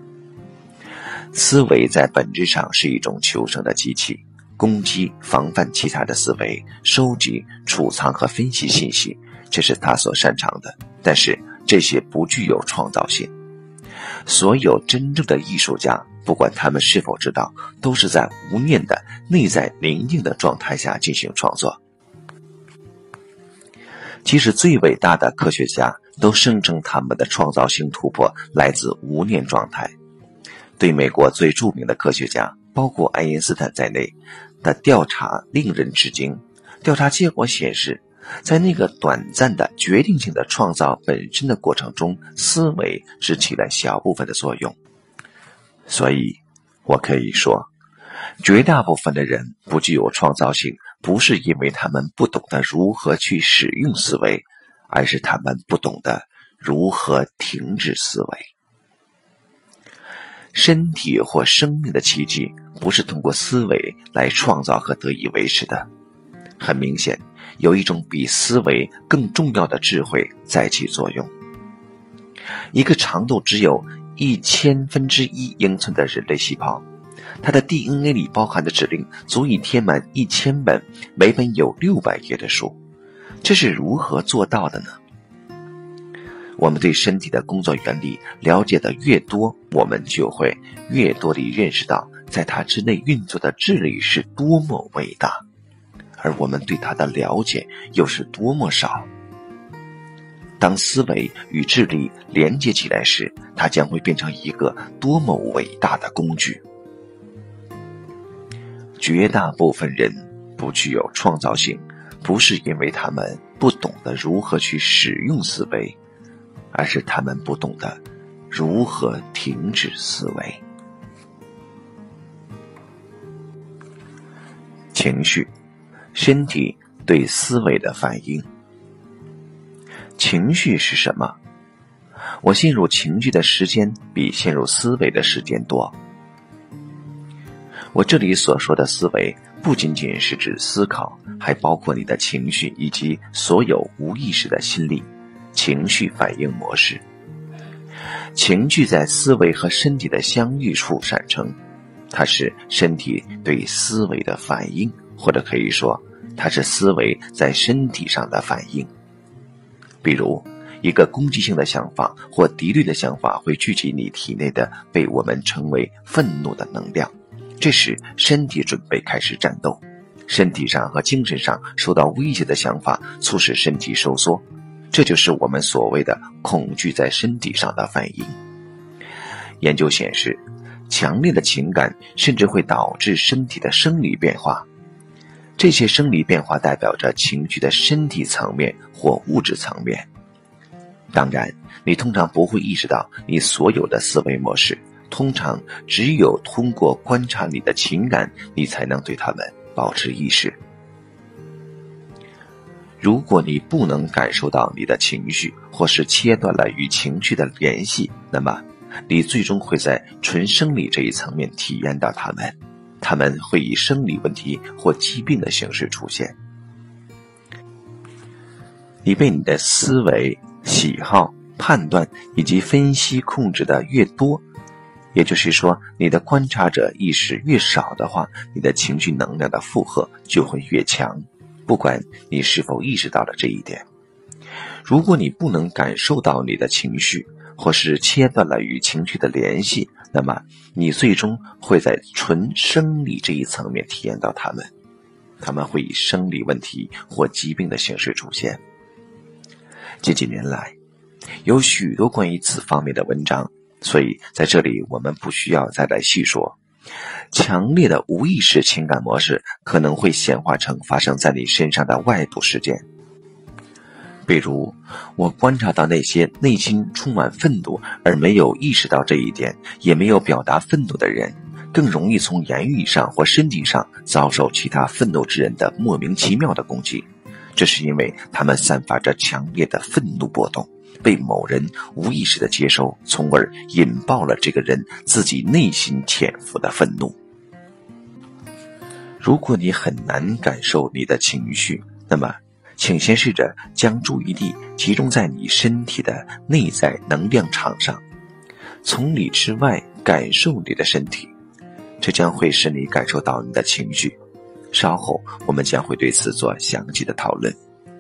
思维在本质上是一种求生的机器，攻击、防范其他的思维，收集、储藏和分析信息，这是它所擅长的，但是这些不具有创造性。所有真正的艺术家，不管他们是否知道，都是在无念的内在宁静的状态下进行创作。其实最伟大的科学家都声称他们的创造性突破来自无念状态。对美国最著名的科学家，包括爱因斯坦在内的调查令人吃惊。调查结果显示，在那个短暂的决定性的创造本身的过程中，思维只起了小部分的作用。所以我可以说，绝大部分的人不具有创造性，不是因为他们不懂得如何去使用思维，而是他们不懂得如何停止思维。身体或生命的奇迹不是通过思维来创造和得以维持的。很明显，有一种比思维更重要的智慧在起作用。一个长度只有1/1000英寸的人类细胞，它的 DNA 里包含的指令足以填满1000本，每本有600页的书。这是如何做到的呢？我们对身体的工作原理了解的越多，我们就会越多地认识到，在它之内运作的智力是多么伟大，而我们对它的了解又是多么少。当思维与智力连接起来时，它将会变成一个多么伟大的工具。绝大部分人不具有创造性，不是因为他们不懂得如何去使用思维， 而是他们不懂得如何停止思维。情绪，身体对思维的反应。情绪是什么？我陷入情绪的时间比陷入思维的时间多。我这里所说的思维不仅仅是指思考，还包括你的情绪以及所有无意识的心理情绪反应模式。情绪在思维和身体的相遇处产生，它是身体对思维的反应，或者可以说它是思维在身体上的反应。比如一个攻击性的想法或敌对的想法会聚集你体内的被我们称为愤怒的能量，这时身体准备开始战斗，身体上和精神上受到威胁的想法促使身体收缩，这就是我们所谓的恐惧在身体上的反应。研究显示，强烈的情感甚至会导致身体的生理变化，这些生理变化代表着情绪的身体层面或物质层面。当然，你通常不会意识到你所有的思维模式，通常只有通过观察你的情感，你才能对它们保持意识。如果你不能感受到你的情绪，或是切断了与情绪的联系，那么你最终会在纯生理这一层面体验到它们，它们会以生理问题或疾病的形式出现。你被你的思维、喜好、判断以及分析控制的越多，也就是说，你的观察者意识越少的话，你的情绪能量的负荷就会越强，不管你是否意识到了这一点。如果你不能感受到你的情绪，或是切断了与情绪的联系，那么你最终会在纯生理这一层面体验到它们，它们会以生理问题或疾病的形式出现。近几年来，有许多关于此方面的文章，所以在这里我们不需要再来细说。强烈的无意识情感模式可能会显化成发生在你身上的外部事件。比如，我观察到那些内心充满愤怒而没有意识到这一点，也没有表达愤怒的人，更容易从言语上或身体上遭受其他愤怒之人的莫名其妙的攻击。这是因为他们散发着强烈的愤怒波动，被某人无意识的接收，从而引爆了这个人自己内心潜伏的愤怒。如果你很难感受你的情绪，那么请先试着将注意力集中在你身体的内在能量场上，从里至外感受你的身体，这将会使你感受到你的情绪。稍后我们将会对此做详细的讨论。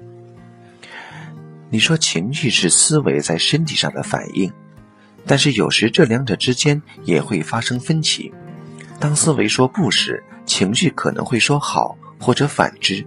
你说情绪是思维在身体上的反应，但是有时这两者之间也会发生分歧。当思维说不时，情绪可能会说好，或者反之。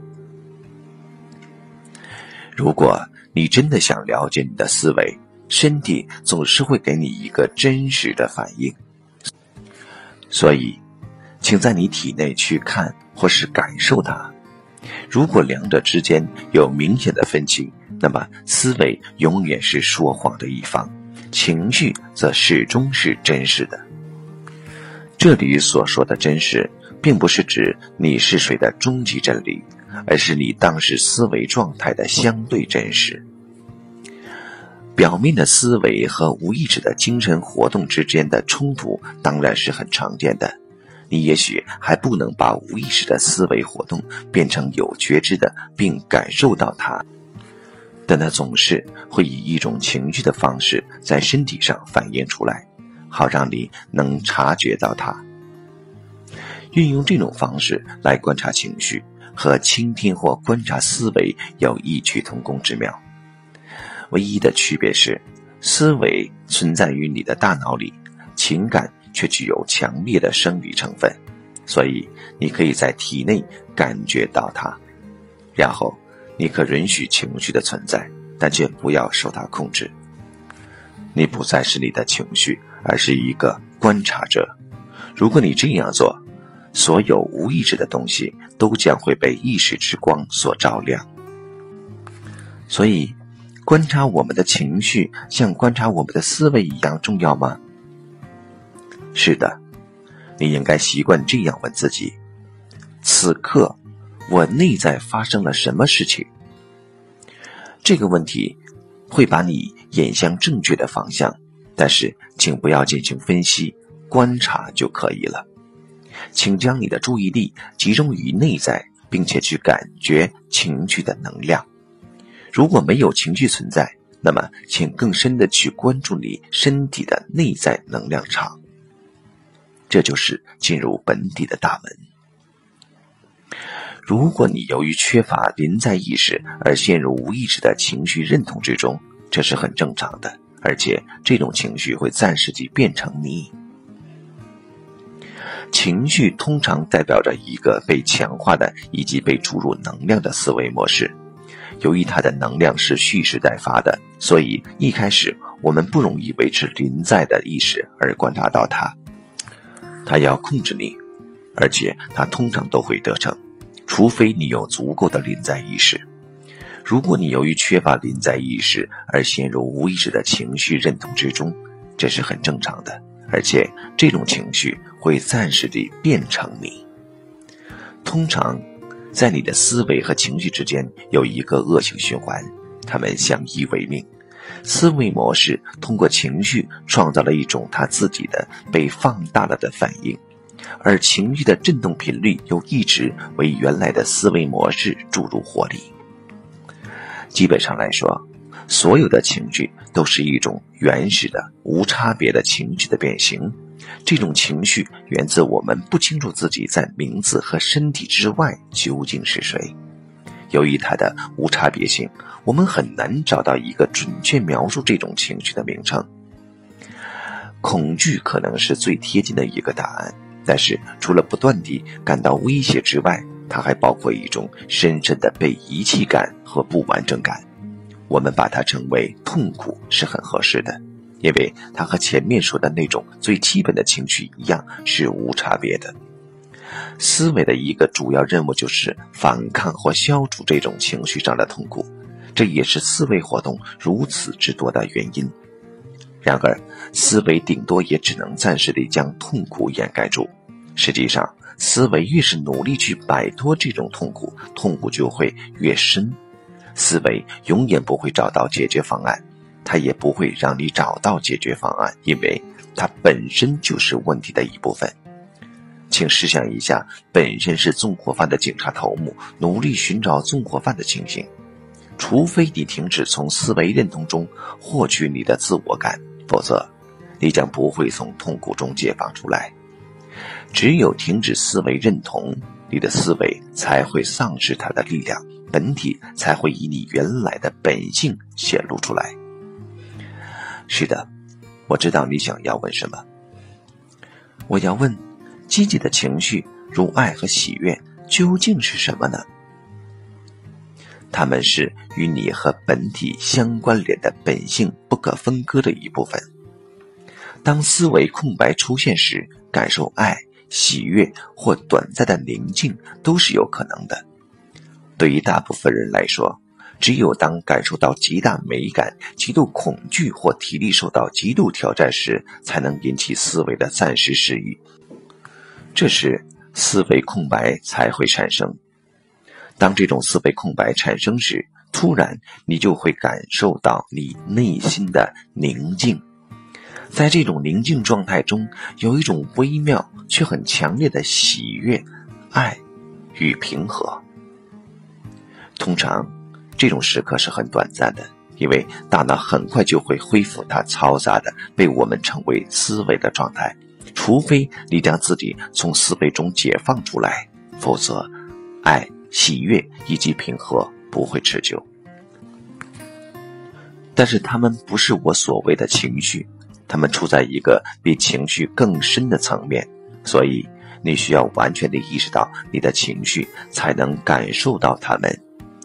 如果你真的想了解你的思维，身体总是会给你一个真实的反应。所以请在你体内去看或是感受它。如果两者之间有明显的分歧，那么思维永远是说谎的一方，情绪则始终是真实的。这里所说的真实，并不是指你是谁的终极真理，而是你当时思维状态的相对真实。表面的思维和无意识的精神活动之间的冲突当然是很常见的，你也许还不能把无意识的思维活动变成有觉知的并感受到它，但它总是会以一种情绪的方式在身体上反映出来，好让你能察觉到它。运用这种方式来观察情绪，和倾听或观察思维有异曲同工之妙。唯一的区别是，思维存在于你的大脑里，情感却具有强烈的生理成分，所以你可以在体内感觉到它。然后你可允许情绪的存在，但却不要受它控制。你不再是你的情绪，而是一个观察者。如果你这样做，所有无意识的东西都将会被意识之光所照亮。所以观察我们的情绪像观察我们的思维一样重要吗？是的，你应该习惯这样问自己：此刻我内在发生了什么事情？这个问题会把你引向正确的方向，但是请不要进行分析，观察就可以了。请将你的注意力集中于内在，并且去感觉情绪的能量。如果没有情绪存在，那么请更深地去关注你身体的内在能量场。这就是进入本体的大门。如果你由于缺乏临在意识而陷入无意识的情绪认同之中，这是很正常的，而且这种情绪会暂时地变成你。情绪通常代表着一个被强化的以及被注入能量的思维模式。由于它的能量是蓄势待发的，所以一开始我们不容易维持临在的意识而观察到它。它要控制你，而且它通常都会得逞，除非你有足够的临在意识。如果你由于缺乏临在意识而陷入无意识的情绪认同之中，这是很正常的，而且这种情绪会暂时地变成你。通常在你的思维和情绪之间有一个恶性循环，它们相依为命。思维模式通过情绪创造了一种它自己的被放大了的反应，而情绪的振动频率又一直为原来的思维模式注入活力。基本上来说，所有的情绪都是一种原始的无差别的情绪的变形。这种情绪源自我们不清楚自己在名字和身体之外究竟是谁。由于它的无差别性，我们很难找到一个准确描述这种情绪的名称。恐惧可能是最贴近的一个答案，但是除了不断地感到威胁之外，它还包括一种深深的被遗弃感和不完整感。我们把它称为痛苦是很合适的，因为它和前面说的那种最基本的情绪一样，是无差别的。思维的一个主要任务就是反抗或消除这种情绪上的痛苦，这也是思维活动如此之多的原因。然而，思维顶多也只能暂时地将痛苦掩盖住。实际上，思维越是努力去摆脱这种痛苦，痛苦就会越深。思维永远不会找到解决方案，它也不会让你找到解决方案，因为它本身就是问题的一部分。请试想一下，本身是纵火犯的警察头目努力寻找纵火犯的情形。除非你停止从思维认同中获取你的自我感，否则你将不会从痛苦中解放出来。只有停止思维认同，你的思维才会丧失它的力量，本体才会以你原来的本性显露出来。是的，我知道你想要问什么。我要问，积极的情绪如爱和喜悦究竟是什么呢？它们是与你和本体相关联的本性不可分割的一部分。当思维空白出现时，感受爱、喜悦或短暂的宁静都是有可能的。对于大部分人来说，只有当感受到极大美感、极度恐惧或体力受到极度挑战时，才能引起思维的暂时失语。这时，思维空白才会产生。当这种思维空白产生时，突然你就会感受到你内心的宁静。在这种宁静状态中，有一种微妙却很强烈的喜悦、爱与平和。通常这种时刻是很短暂的，因为大脑很快就会恢复它嘈杂的被我们称为思维的状态，除非你将自己从思维中解放出来，否则爱、喜悦以及平和不会持久。但是它们不是我所谓的情绪，它们处在一个比情绪更深的层面，所以你需要完全地意识到你的情绪，才能感受到它们。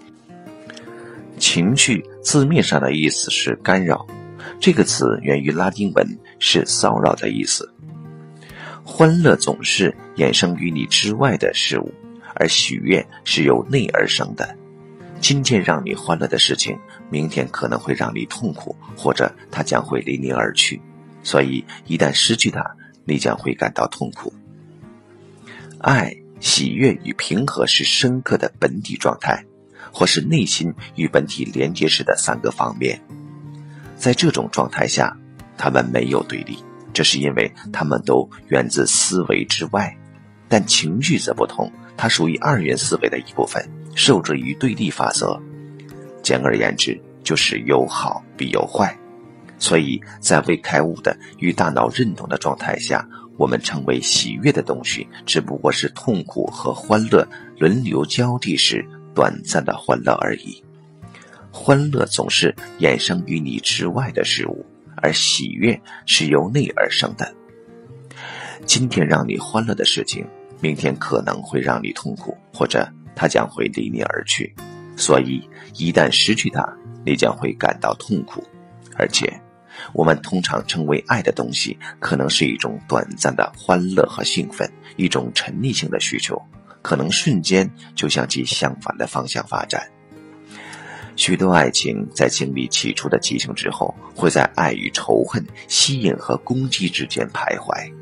情绪字面上的意思是干扰，这个词源于拉丁文，是骚扰的意思。欢乐总是衍生于你之外的事物，而喜悦是由内而生的。 今天让你欢乐的事情，明天可能会让你痛苦，或者它将会离你而去。所以一旦失去它，你将会感到痛苦。爱、喜悦与平和是深刻的本体状态，或是内心与本体连接时的3个方面。在这种状态下，它们没有对立，这是因为它们都源自思维之外。但情绪则不同，它属于2元思维的一部分，受制于对立法则。简而言之，就是有好必有坏。所以在未开悟的与大脑认同的状态下，我们称为喜悦的东西，只不过是痛苦和欢乐轮流交替时短暂的欢乐而已。欢乐总是衍生于你之外的事物，而喜悦是由内而生的。今天让你欢乐的事情，明天可能会让你痛苦，或者它将会离你而去。所以一旦失去它，你将会感到痛苦。而且我们通常称为爱的东西，可能是一种短暂的欢乐和兴奋，一种沉溺性的需求，可能瞬间就向其相反的方向发展。许多爱情在经历起初的激情之后，会在爱与仇恨、吸引和攻击之间徘徊。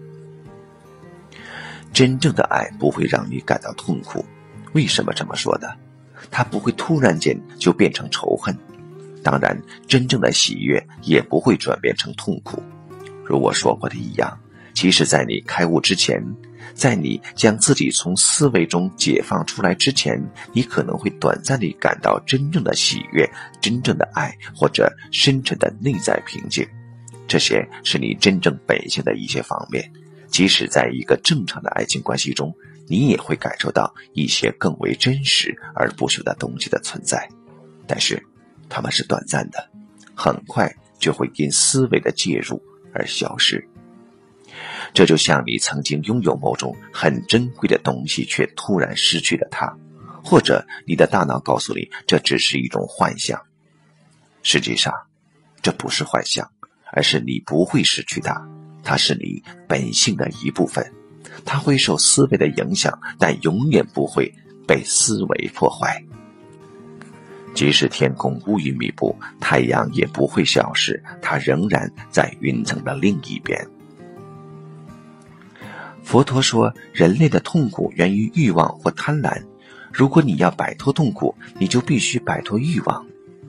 真正的爱不会让你感到痛苦。为什么这么说呢？它不会突然间就变成仇恨。当然，真正的喜悦也不会转变成痛苦。如我说过的一样，即使在你开悟之前，在你将自己从思维中解放出来之前，你可能会短暂地感到真正的喜悦、真正的爱，或者深沉的内在平静。这些是你真正本性的一些方面。即使在一个正常的爱情关系中，你也会感受到一些更为真实而不朽的东西的存在，但是它们是短暂的，很快就会因思维的介入而消失。这就像你曾经拥有某种很珍贵的东西，却突然失去了它，或者你的大脑告诉你这只是一种幻象。实际上，这不是幻象，而是你不会失去它，它是你本性的一部分。它会受思维的影响，但永远不会被思维破坏。即使天空乌云密布，太阳也不会消失，它仍然在云层的另一边。佛陀说，人类的痛苦源于欲望或贪婪。如果你要摆脱痛苦，你就必须摆脱欲望。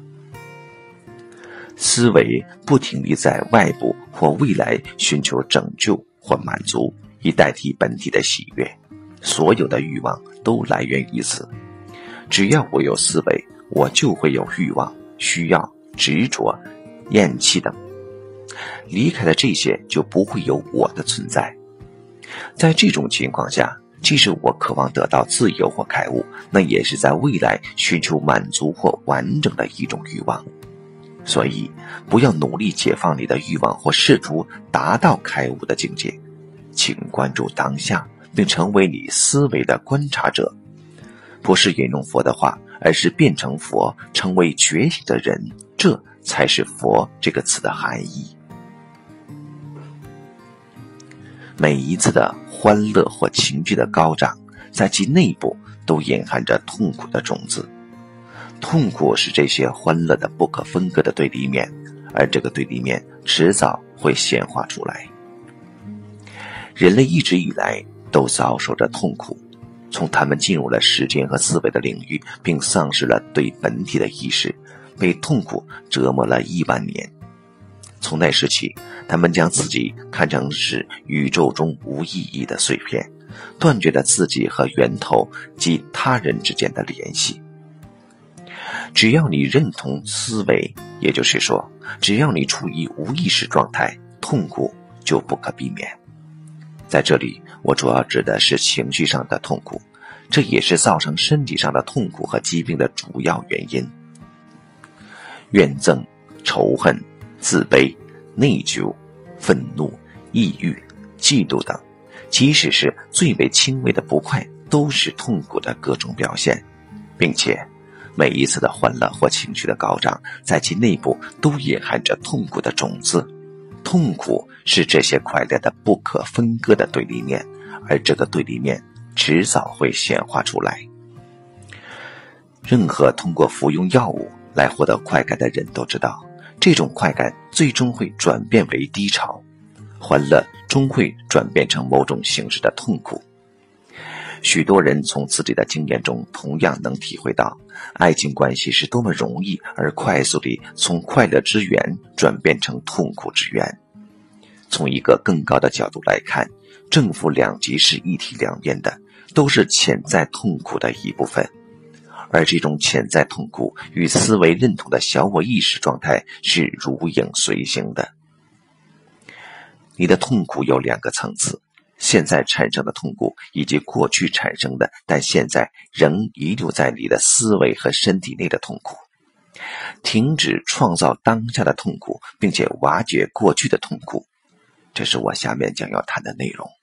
思维不停地在外部或未来寻求拯救或满足，以代替本体的喜悦。所有的欲望都来源于此。只要我有思维，我就会有欲望、需要、执着、厌弃等。离开了这些，就不会有我的存在。在这种情况下，即使我渴望得到自由或开悟，那也是在未来寻求满足或完整的一种欲望。所以，不要努力解放你的欲望或试图达到开悟的境界，请关注当下，并成为你思维的观察者。不是引用佛的话，而是变成佛，成为觉醒的人，这才是佛这个词的含义。每一次的欢乐或情绪的高涨，在其内部都隐含着痛苦的种子。痛苦是这些欢乐的不可分割的对立面，而这个对立面迟早会显化出来。人类一直以来都遭受着痛苦，从他们进入了时间和思维的领域，并丧失了对本体的意识，被痛苦折磨了10000年。从那时起，他们将自己看成是宇宙中无意义的碎片，断绝了自己和源头及他人之间的联系。只要你认同思维，也就是说，只要你处于无意识状态，痛苦就不可避免。在这里，我主要指的是情绪上的痛苦，这也是造成身体上的痛苦和疾病的主要原因。怨憎、仇恨、自卑、内疚、愤怒、抑郁、嫉妒等，即使是最为轻微的不快，都是痛苦的各种表现，并且每一次的欢乐或情绪的高涨，在其内部都隐含着痛苦的种子。痛苦是这些快乐的不可分割的对立面，而这个对立面迟早会显化出来。 任何通过服用药物来获得快感的人都知道，这种快感最终会转变为低潮，欢乐终会转变成某种形式的痛苦。许多人从自己的经验中同样能体会到，爱情关系是多么容易而快速地从快乐之源转变成痛苦之源。从一个更高的角度来看，正负两极是一体两面的，都是潜在痛苦的一部分。而这种潜在痛苦与思维认同的小我意识状态是如影随形的。你的痛苦有两个层次，现在产生的痛苦以及过去产生的但现在仍遗留在你的思维和身体内的痛苦。停止创造当下的痛苦，并且瓦解过去的痛苦，这是我下面将要谈的内容。